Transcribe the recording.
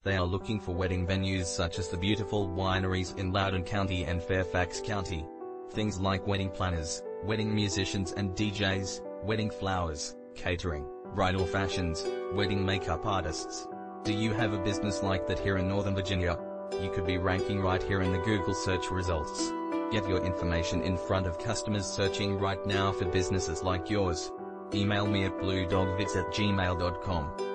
They are looking for wedding venues such as the beautiful wineries in Loudoun County and Fairfax County. Things like wedding planners, wedding musicians and DJs, wedding flowers, catering, bridal fashions, wedding makeup artists. Do you have a business like that here in Northern Virginia? You could be ranking right here in the Google search results. Get your information in front of customers searching right now for businesses like yours. Email me at bluedogvids@gmail.com.